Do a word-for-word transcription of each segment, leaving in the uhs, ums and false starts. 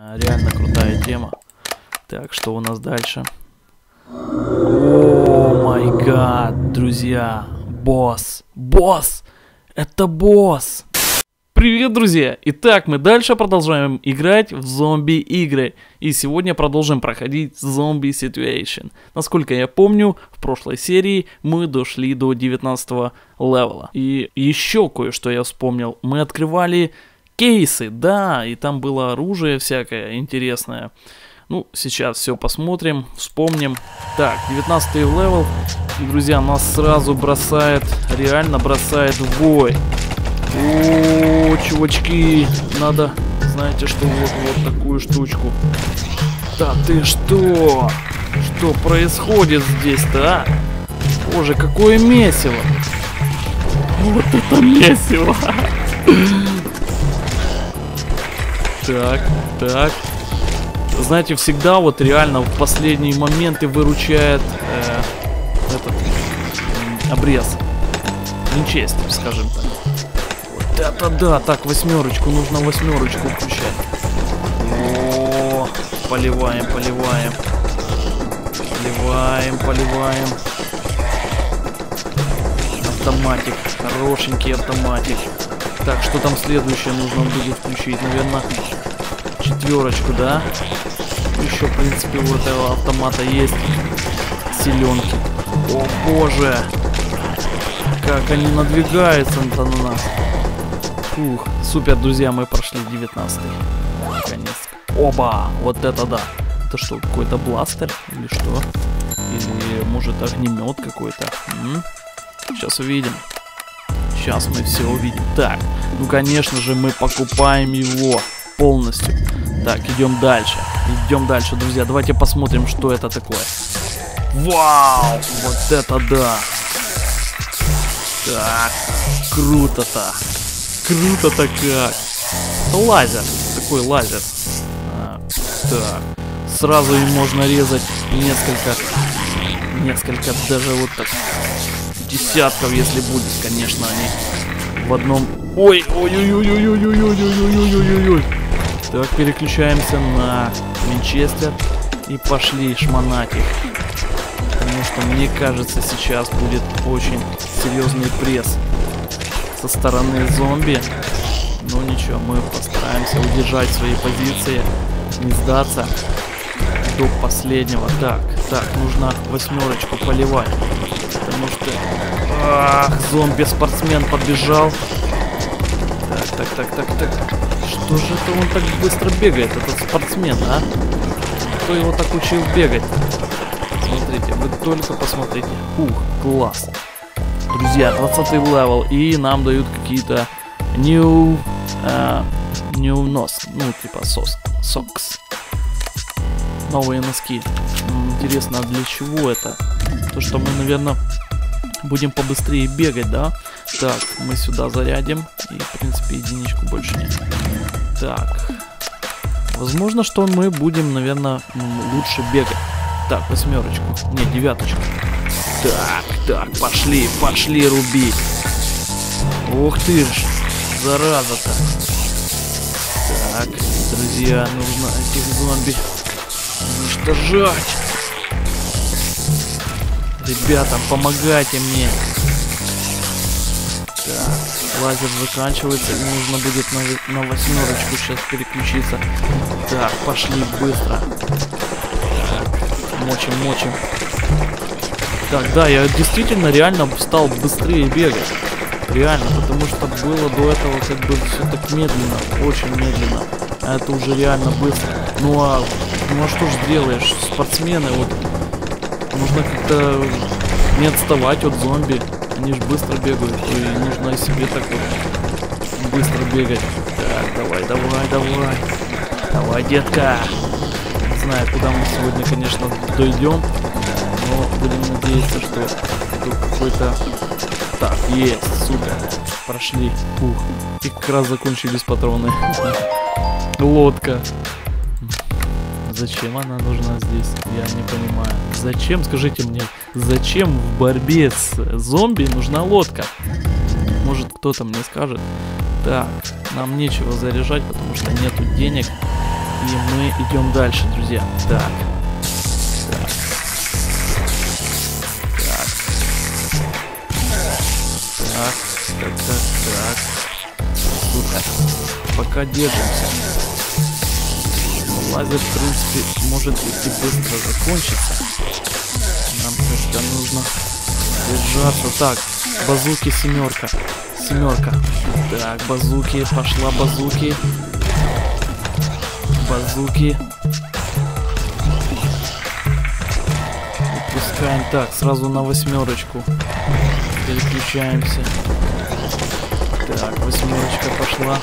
Реально крутая тема. Так, что у нас дальше? О май гад, друзья. Босс. Босс. Это босс. Привет, друзья! Итак, мы дальше продолжаем играть в зомби-игры. И сегодня продолжим проходить Zombie Situation. Насколько я помню, в прошлой серии мы дошли до девятнадцатого левела. И еще кое-что я вспомнил. Мы открывали кейсы, да, и там было оружие всякое интересное. Ну, сейчас все посмотрим, вспомним. Так, девятнадцатый левел. И, друзья, нас сразу бросает, реально бросает в бой. О, чувачки, надо, знаете что, вот, вот такую штучку. Да ты что? Что происходит здесь-то, а? Боже, какое месиво. Вот это месиво. Так, так. Знаете, всегда вот реально в последние моменты выручает э, этот э, обрез. Винчестер, скажем так. Вот это да, так, восьмерочку, нужно восьмерочку включать. О, поливаем, поливаем. Поливаем, поливаем. Автоматик, хорошенький автоматик. Так, что там следующее нужно будет включить? Наверное, четверочку, да? Еще, в принципе, у этого автомата есть силенки. О боже! Как они надвигаются на нас. Фух, супер, друзья, мы прошли девятнадцатый. Наконец-то. Оба! Вот это да! Это что, какой-то бластер? Или что? Или, может, огнемет какой-то? Сейчас увидим. Сейчас мы все увидим. Так, ну, конечно же, мы покупаем его полностью. Так, идем дальше. Идем дальше, друзья. Давайте посмотрим, что это такое. Вау! Вот это да! Так, круто-то. Круто-то как. Это лазер. Такой лазер. А, так. Сразу им можно резать несколько. Несколько, даже вот так. Десятков, если будет, конечно, они в одном. Ой, ой-ой-ой-ой-ой-ой-ой-ой-ой-ой-ой-ой. Так, переключаемся на Винчестер и пошли шмонать их. Потому что, мне кажется, сейчас будет очень серьезный пресс со стороны зомби. Но ничего, мы постараемся удержать свои позиции, не сдаться до последнего. Так, так, нужно восьмерочку поливать. Потому что... Ах, зомби-спортсмен подбежал. Так, так, так, так, так. Что же это он так быстро бегает, этот спортсмен, а? Кто его так учил бегать? Смотрите, вы только посмотрите. Ух, класс. Друзья, двадцатый левел. И нам дают какие-то new... Uh, new нос. Ну, типа сос, сокс. Новые носки. Интересно, для чего это? То, что мы, наверное, будем побыстрее бегать, да? Так, мы сюда зарядим. И, в принципе, единичку больше нет. Так. Возможно, что мы будем, наверное, лучше бегать. Так, восьмерочку. Нет, девяточку. Так, так, пошли, пошли рубить. Ух ты ж, зараза-то. Так, друзья, нужно этих зомби уничтожать. Ребята, помогайте мне. Так, лазер заканчивается, и нужно будет на, на восьмерочку сейчас переключиться. Так, пошли быстро. Так, мочим, мочим. Так, да, я действительно реально стал быстрее бегать. Реально, потому что было до этого как бы все так медленно, очень медленно. А это уже реально быстро. Ну а, ну а что ж делаешь? Спортсмены, вот, нужно как-то не отставать от зомби. Они же быстро бегают, и нужно и себе так вот быстро бегать. Так, давай, давай, давай. Давай, детка. Не знаю, куда мы сегодня, конечно, дойдем. Но будем надеяться, что тут какой-то... Так, есть, супер. Прошли. Ух. И как раз закончились патроны. Лодка. Зачем она нужна здесь? Я не понимаю. Зачем, скажите мне, зачем в борьбе с зомби нужна лодка? Может, кто-то мне скажет. Так, нам нечего заряжать, потому что нету денег. И мы идем дальше, друзья. Так. Так. Так. Так. Так, так, так. Супер. Пока держимся. Лазер, в принципе, может быть и быстро закончится. Нам просто нужно держаться. Так, базуки семерка. Семерка. Так, базуки. Пошла базуки. Базуки. Выпускаем. Так, сразу на восьмерочку. Переключаемся. Так, восьмерочка пошла.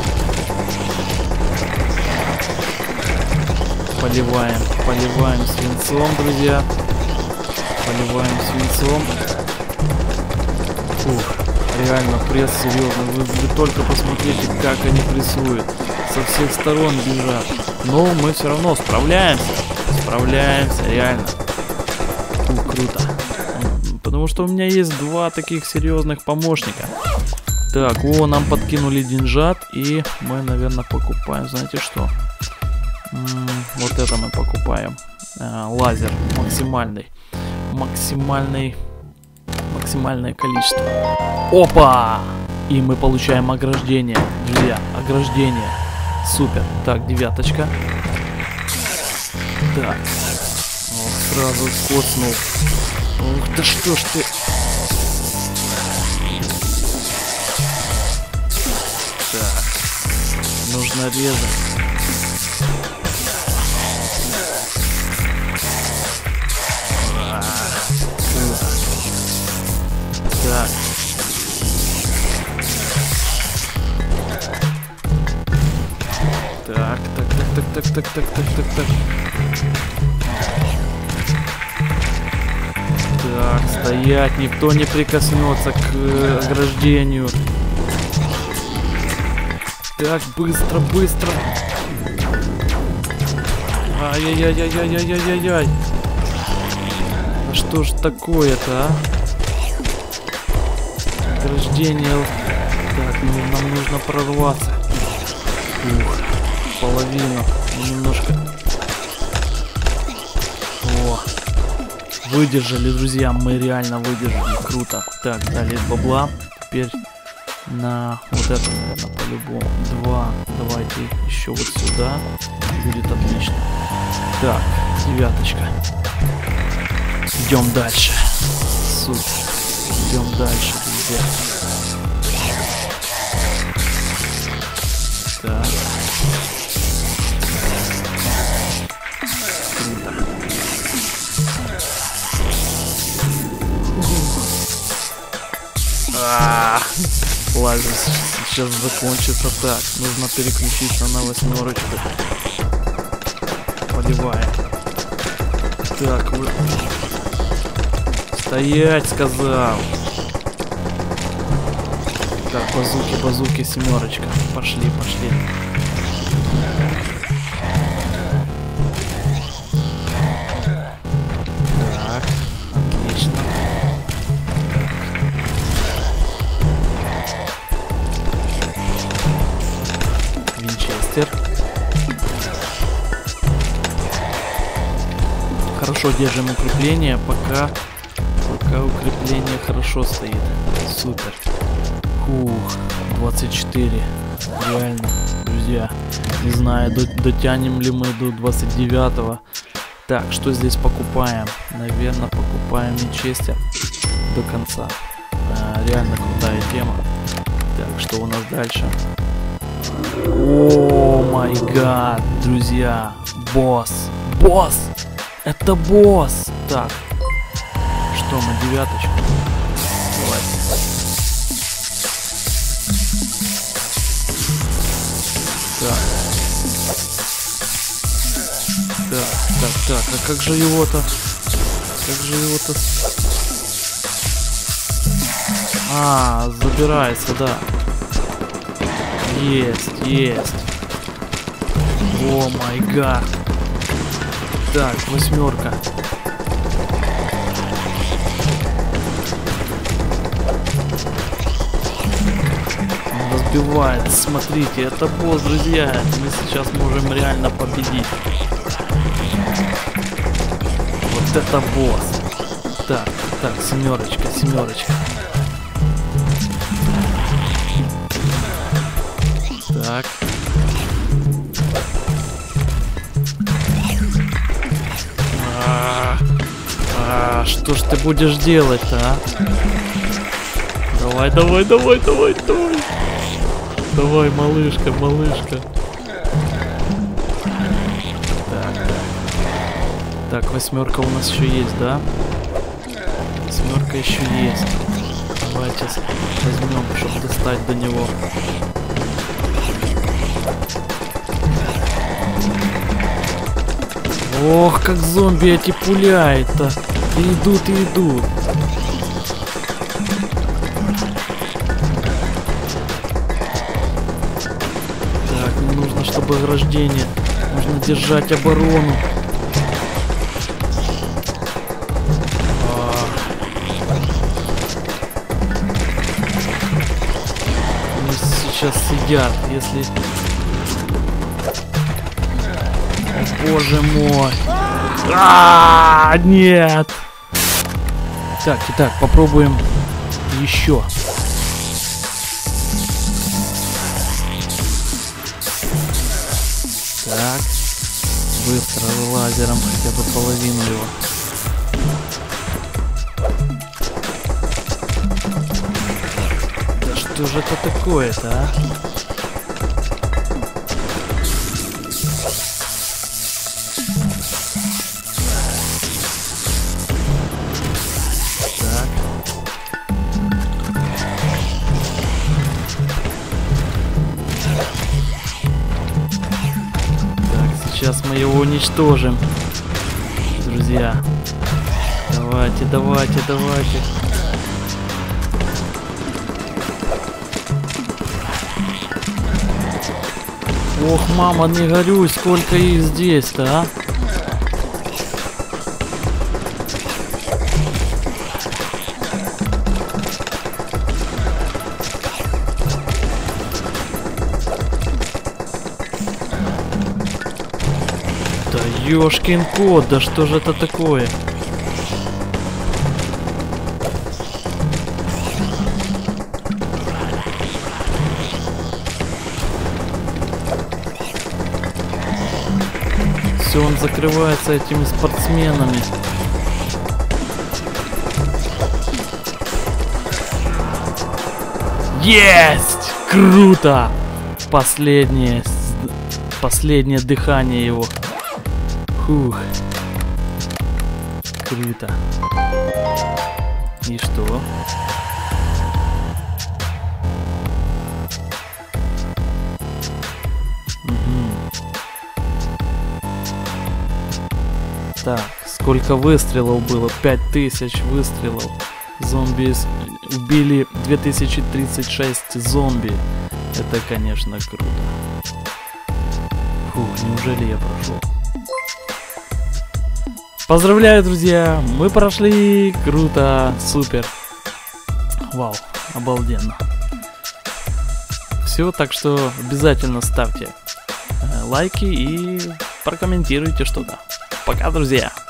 Поливаем. Поливаем свинцом, друзья. Поливаем свинцом. Фух, реально пресс серьезно. Вы, вы только посмотрите, как они прессуют. Со всех сторон бежат. Но мы все равно справляемся. Справляемся, реально. Фу, круто. Потому что у меня есть два таких серьезных помощника. Так, о, нам подкинули деньжат. И мы, наверное, покупаем, знаете что? М-м, вот это мы покупаем. А, лазер максимальный. Максимальный. Максимальное количество. Опа! И мы получаем ограждение, друзья. Ограждение. Супер. Так, девяточка. Так. Ох, сразу коцнул. Ух, да что ж ты. Так. Нужно резать. Так. Так, так, так, так, так, так, так, так, так, так. Так, стоять, никто не прикоснется к э, ограждению. Так, быстро, быстро. Ай-яй-яй-яй-яй-яй-яй-яй. А что ж такое-то, а? Ограждение. Так, ну, нам нужно прорваться. Ух, половину. Немножко. О, выдержали, друзья. Мы реально выдержали. Круто. Так, дали бабла. Теперь на вот это, наверное, по-любому. Два. Давайте еще вот сюда. Будет отлично. Так, девяточка. Идем дальше. Супер. Идем дальше, друзья. Так. Круто. А-а-а. Лазер сейчас закончится. Так, нужно переключиться на восьмерочку. Поливаем. Так, вы... Стоять, сказал. Так, базуки, базуки, семерочка. Пошли, пошли. Так, отлично. Винчестер. Хорошо держим укрепление, пока, пока укрепление хорошо стоит. Супер. Ух, двадцать четыре. Реально, друзья. Не знаю, дотянем ли мы до двадцать девятого. Так, что здесь покупаем? Наверное, покупаем Винчестер до конца. А, реально крутая тема. Так, что у нас дальше? О май гад, друзья. Босс. Босс. Это босс. Так. Что мы, девяточку? Давайте. Так. Так, так, так. А как же его-то? Как же его-то? А, забирается, да. Есть, есть. О май гад. Так, восьмерка. убивает. Смотрите, это босс, друзья. Мы сейчас можем реально победить. Вот это босс. Так, так, семерочка, семерочка. Так. А, а, что ж ты будешь делать-то, а? Давай, давай, давай, давай, давай. Давай, малышка, малышка. Так, так. Так, восьмерка у нас еще есть, да? Восьмерка еще есть. Давайте возьмем, чтобы достать до него. Ох, как зомби эти пуляют-то. И идут, и идут. Так, мне нужно, чтобы ограждение. Нужно держать оборону. А. Они сейчас сидят, если... Боже мой. А, нет. Так, итак, попробуем еще. Так. Быстро лазером хотя бы половину его. Да что же это такое-то, а? Сейчас мы его уничтожим, друзья. Давайте, давайте, давайте. Ох, мама, не горюй, сколько их здесь-то, а? Ёшкин кот, да что же это такое? Все, он закрывается этими спортсменами. Есть! Круто! Последнее, последнее дыхание его. Фух. Круто. И что? Угу. Так, сколько выстрелов было? пять тысяч выстрелов. Зомби убили две тысячи тридцать шесть зомби. Это, конечно, круто. Фух, неужели я прошел? Поздравляю, друзья! Мы прошли! Круто! Супер! Вау! Обалденно! Все, так что обязательно ставьте лайки и прокомментируйте что-то. Пока, друзья!